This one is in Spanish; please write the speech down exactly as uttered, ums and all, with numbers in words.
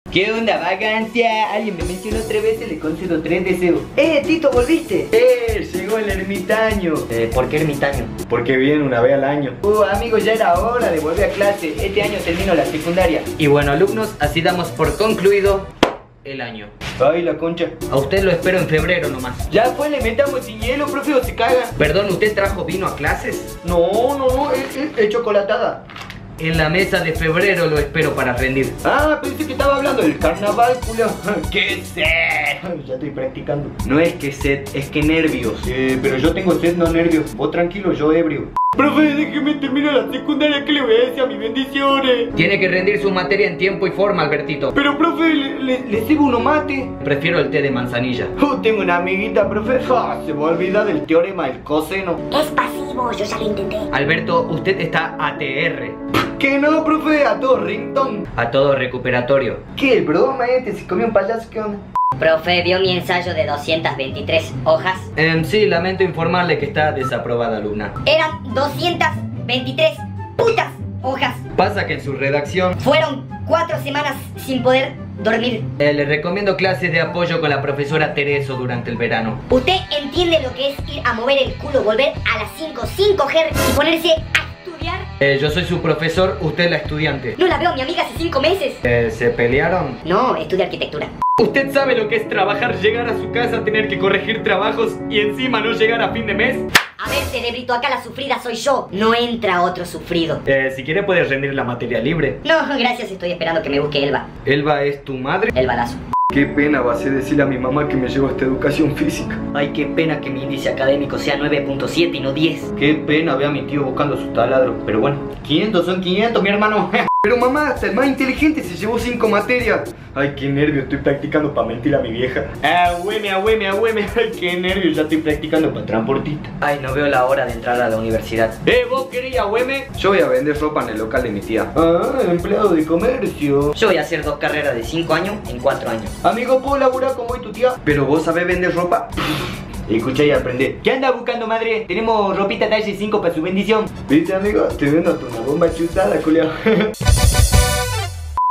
¿Qué onda, vagancia? Alguien me mencionó tres veces, le concedo tres deseos. ¡Eh, Tito, volviste! ¡Eh, llegó el ermitaño! Eh, ¿por qué ermitaño? Porque viene una vez al año. Uh, amigos, ya era hora de volver a clase. Este año termino la secundaria. Y bueno, alumnos, así damos por concluido el año. Ay, la concha. A usted lo espero en febrero nomás. Ya pues le metamos sin hielo, profe, o se caga. Perdón, ¿usted trajo vino a clases? No, no, no, es, es, es chocolatada. En la mesa de febrero lo espero para rendir. Ah, pensé que estaba hablando del carnaval, culo. ¡Qué sed! Ya estoy practicando. No es que sed, es que nervios. Eh, pero yo tengo sed, no nervios. Vos tranquilo, yo ebrio. Profe, déjeme terminar la secundaria, ¿qué le voy a decir a mis bendiciones? Tiene que rendir su materia en tiempo y forma, Albertito. Pero, profe, le, le, le sirvo uno mate. Prefiero el té de manzanilla. Oh, tengo una amiguita, profe. Ah, se me olvida del teorema del coseno. Es pasivo, yo ya lo intenté. Alberto, usted está A T R. Que no, profe, a todo ringtone. A todo recuperatorio. ¿Qué broma este? ¿Se comió un payaso? ¿Qué onda? Profe, ¿vio mi ensayo de doscientas veintitrés hojas? Eh, sí, lamento informarle que está desaprobada, alumna. Eran doscientas veintitrés putas hojas. Pasa que en su redacción Fueron cuatro semanas sin poder dormir. eh, le recomiendo clases de apoyo con la profesora Tereso durante el verano. ¿Usted entiende lo que es ir a mover el culo, volver a las cinco sin coger y ponerse a estudiar? Eh, yo soy su profesor, usted la estudiante. No la veo a mi amiga hace cinco meses. Eh, ¿Se pelearon? No, estudia arquitectura. ¿Usted sabe lo que es trabajar, llegar a su casa, tener que corregir trabajos y encima no llegar a fin de mes? A ver, cerebrito, acá la sufrida soy yo. No entra otro sufrido. Eh, si quiere puede rendir la materia libre. No, gracias, estoy esperando que me busque Elba. ¿Elba es tu madre? El balazo. Qué pena va a ser decirle a mi mamá que me llevó a esta educación física. Ay, qué pena que mi índice académico sea nueve punto siete y no diez. Qué pena ver a mi tío buscando su taladro. Pero bueno, quinientos son quinientos, mi hermano. Pero mamá, hasta el más inteligente se llevó cinco materias. Ay, qué nervio, estoy practicando para mentir a mi vieja. Agüeme, agüeme, agüeme. Ay, qué nervio, ya estoy practicando para transportista. Ay, no veo la hora de entrar a la universidad. Eh, ¿vos querías agüeme? Yo voy a vender ropa en el local de mi tía. Ah, empleado de comercio. Yo voy a hacer dos carreras de cinco años en cuatro años. Amigo, ¿puedo laburar como hoy tu tía? ¿Pero vos sabés vender ropa? Escucha y aprende. ¿Qué anda buscando, madre? Tenemos ropita talle cinco para su bendición. ¿Viste, amigo? Te vendo hasta una bomba chutada, culiao.